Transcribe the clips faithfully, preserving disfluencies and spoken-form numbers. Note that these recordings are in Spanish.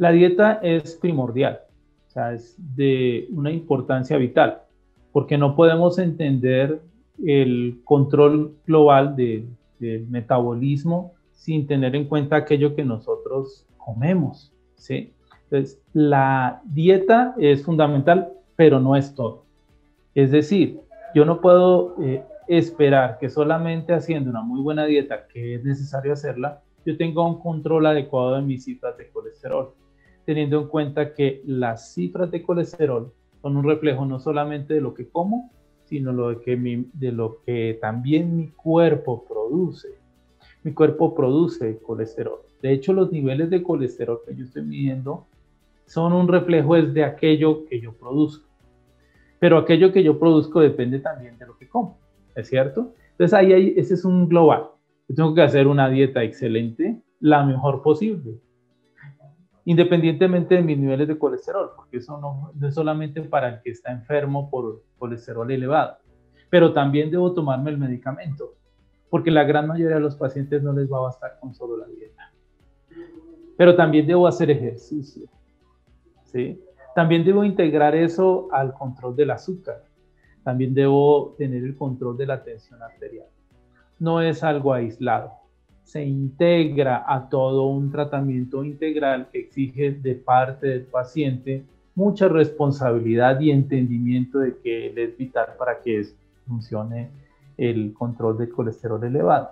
La dieta es primordial, o sea, es de una importancia vital, porque no podemos entender el control global de, del metabolismo sin tener en cuenta aquello que nosotros comemos, ¿sí? Entonces, la dieta es fundamental, pero no es todo. Es decir, yo no puedo eh, esperar que solamente haciendo una muy buena dieta, que es necesario hacerla, yo tenga un control adecuado de mis cifras de colesterol, teniendo en cuenta que las cifras de colesterol son un reflejo no solamente de lo que como, sino lo de, que mi, de lo que también mi cuerpo produce. Mi cuerpo produce colesterol. De hecho, los niveles de colesterol que yo estoy midiendo son un reflejo es de aquello que yo produzco. Pero aquello que yo produzco depende también de lo que como, ¿es cierto? Entonces ahí hay, ese es un global. Yo tengo que hacer una dieta excelente, la mejor posible, independientemente de mis niveles de colesterol, porque eso no, no es solamente para el que está enfermo por colesterol elevado, pero también debo tomarme el medicamento, porque la gran mayoría de los pacientes no les va a bastar con solo la dieta. Pero también debo hacer ejercicio, ¿sí? También debo integrar eso al control del azúcar. También debo tener el control de la tensión arterial. No es algo aislado. Se integra a todo un tratamiento integral que exige de parte del paciente mucha responsabilidad y entendimiento de que él es vital para que funcione el control del colesterol elevado.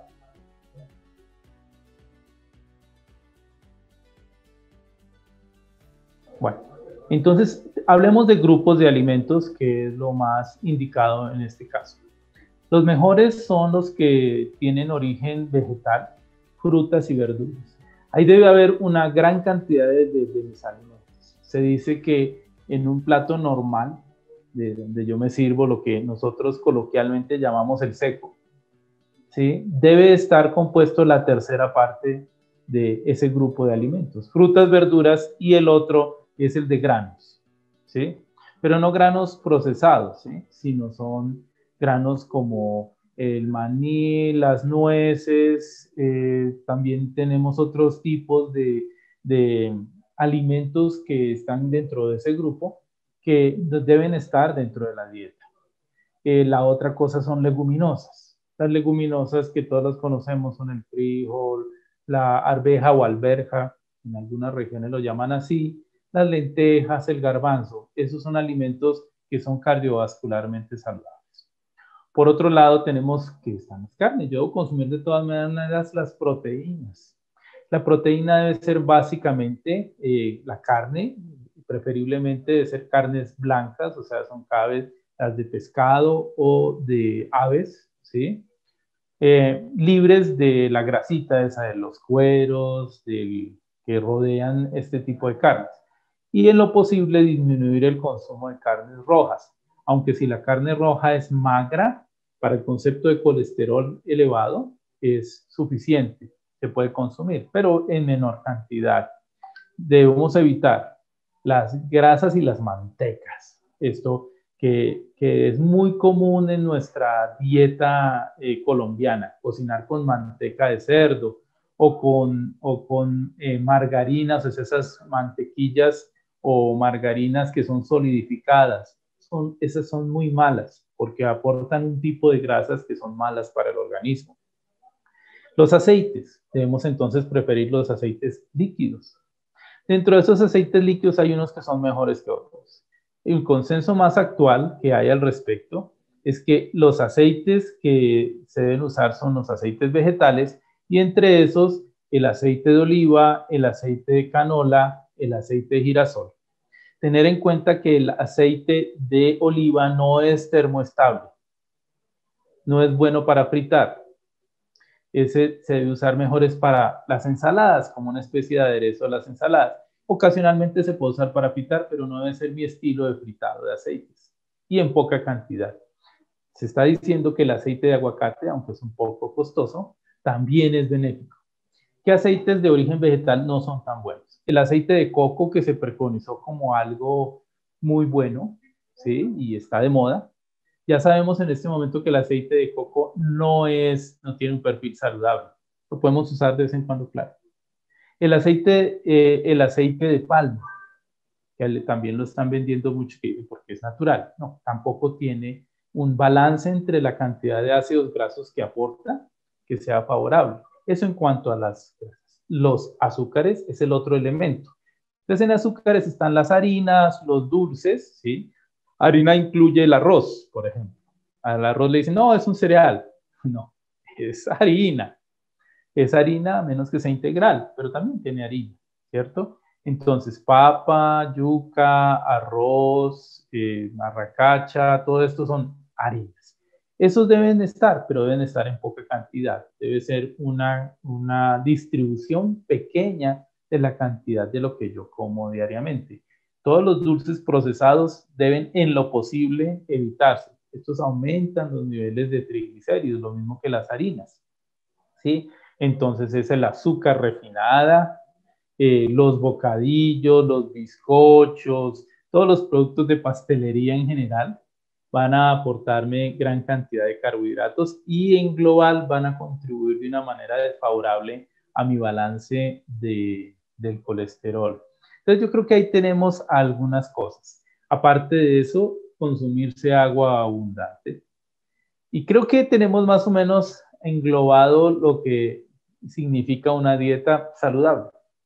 Bueno, entonces hablemos de grupos de alimentos, que es lo más indicado en este caso. Los mejores son los que tienen origen vegetal, frutas y verduras. Ahí debe haber una gran cantidad de, de, de mis alimentos. Se dice que en un plato normal, de donde yo me sirvo, lo que nosotros coloquialmente llamamos el seco, ¿sí? Debe estar compuesto la tercera parte de ese grupo de alimentos, frutas, verduras, y el otro es el de granos, ¿sí? Pero no granos procesados, ¿sí? Sino son granos como el maní, las nueces, eh, también tenemos otros tipos de, de alimentos que están dentro de ese grupo que deben estar dentro de la dieta. Eh, la otra cosa son leguminosas. Las leguminosas que todos las conocemos son el frijol, la arveja o alberja, en algunas regiones lo llaman así, las lentejas, el garbanzo. Esos son alimentos que son cardiovascularmente saludables. Por otro lado, tenemos que están las carnes. Yo debo consumir de todas maneras las proteínas. La proteína debe ser básicamente eh, la carne, preferiblemente debe ser carnes blancas, o sea, son cada vez las de pescado o de aves, ¿sí? Eh, libres de la grasita esa de los cueros, del, que rodean este tipo de carnes. Y en lo posible disminuir el consumo de carnes rojas, aunque si la carne roja es magra, para el concepto de colesterol elevado, es suficiente, se puede consumir, pero en menor cantidad. Debemos evitar las grasas y las mantecas. Esto que, que es muy común en nuestra dieta eh, colombiana, cocinar con manteca de cerdo o con, o con eh, margarinas, o sea, esas mantequillas o margarinas que son solidificadas. Son, esas son muy malas porque aportan un tipo de grasas que son malas para el organismo. Los aceites, debemos entonces preferir los aceites líquidos. Dentro de esos aceites líquidos hay unos que son mejores que otros. El consenso más actual que hay al respecto es que los aceites que se deben usar son los aceites vegetales y entre esos el aceite de oliva, el aceite de canola, el aceite de girasol. Tener en cuenta que el aceite de oliva no es termoestable, no es bueno para fritar. Ese se debe usar mejores para las ensaladas, como una especie de aderezo a las ensaladas. Ocasionalmente se puede usar para fritar, pero no debe ser mi estilo de fritado de aceites y en poca cantidad. Se está diciendo que el aceite de aguacate, aunque es un poco costoso, también es benéfico. ¿Qué aceites de origen vegetal no son tan buenos? El aceite de coco, que se preconizó como algo muy bueno, ¿sí? Y está de moda. Ya sabemos en este momento que el aceite de coco no es, no tiene un perfil saludable. Lo podemos usar de vez en cuando, claro. El aceite, eh, el aceite de palma, que también lo están vendiendo mucho porque es natural. No, tampoco tiene un balance entre la cantidad de ácidos grasos que aporta que sea favorable. Eso en cuanto a las grasas. Los azúcares es el otro elemento. Entonces en azúcares están las harinas, los dulces, ¿sí? Harina incluye el arroz, por ejemplo. Al arroz le dicen, no, es un cereal. No, es harina. Es harina a menos que sea integral, pero también tiene harina, ¿cierto? Entonces, papa, yuca, arroz, eh, arracacha, todo esto son harinas. Esos deben estar, pero deben estar en poca cantidad. Debe ser una, una distribución pequeña de la cantidad de lo que yo como diariamente. Todos los dulces procesados deben, en lo posible, evitarse. Estos aumentan los niveles de triglicéridos, lo mismo que las harinas, ¿sí? Entonces es el azúcar refinada, eh, los bocadillos, los bizcochos, todos los productos de pastelería en general van a aportarme gran cantidad de carbohidratos y en global van a contribuir de una manera desfavorable a mi balance de, del colesterol. Entonces yo creo que ahí tenemos algunas cosas. Aparte de eso, consumirse agua abundante. Y creo que tenemos más o menos englobado lo que significa una dieta saludable.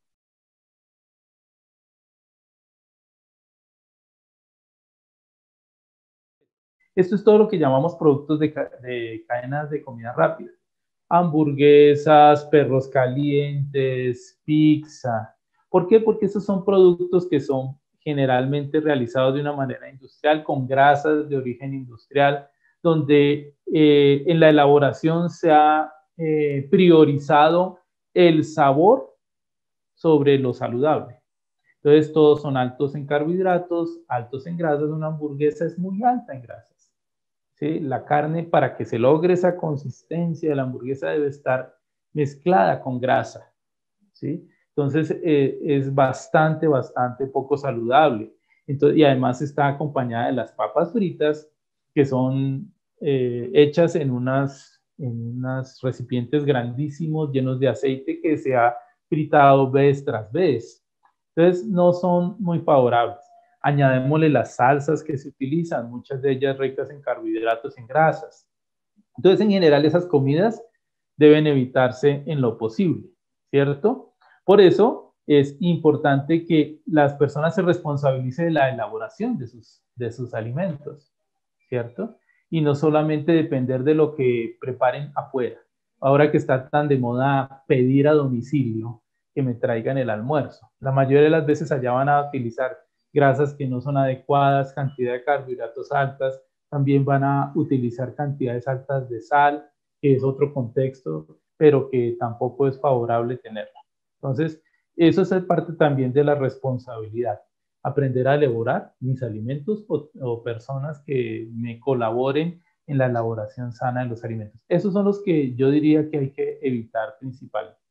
Esto es todo lo que llamamos productos de, de cadenas de comida rápida. Hamburguesas, perros calientes, pizza. ¿Por qué? Porque estos son productos que son generalmente realizados de una manera industrial, con grasas de origen industrial, donde eh, en la elaboración se ha eh, priorizado el sabor sobre lo saludable. Entonces, todos son altos en carbohidratos, altos en grasas. Una hamburguesa es muy alta en grasas, ¿sí? La carne, para que se logre esa consistencia de la hamburguesa, debe estar mezclada con grasa, ¿sí? Entonces, eh, es bastante, bastante poco saludable. Entonces, y además está acompañada de las papas fritas, que son eh, hechas en unas, en unos recipientes grandísimos, llenos de aceite, que se ha fritado vez tras vez. Entonces, no son muy favorables. Añadémosle las salsas que se utilizan, muchas de ellas ricas en carbohidratos y en grasas. Entonces, en general, esas comidas deben evitarse en lo posible, ¿cierto? Por eso es importante que las personas se responsabilicen de la elaboración de sus, de sus alimentos, ¿cierto? Y no solamente depender de lo que preparen afuera. Ahora que está tan de moda pedir a domicilio que me traigan el almuerzo. La mayoría de las veces allá van a utilizar grasas que no son adecuadas, cantidad de carbohidratos altas, también van a utilizar cantidades altas de sal, que es otro contexto, pero que tampoco es favorable tenerla. Entonces, eso es parte también de la responsabilidad. Aprender a elaborar mis alimentos o, o personas que me colaboren en la elaboración sana de los alimentos. Esos son los que yo diría que hay que evitar principalmente.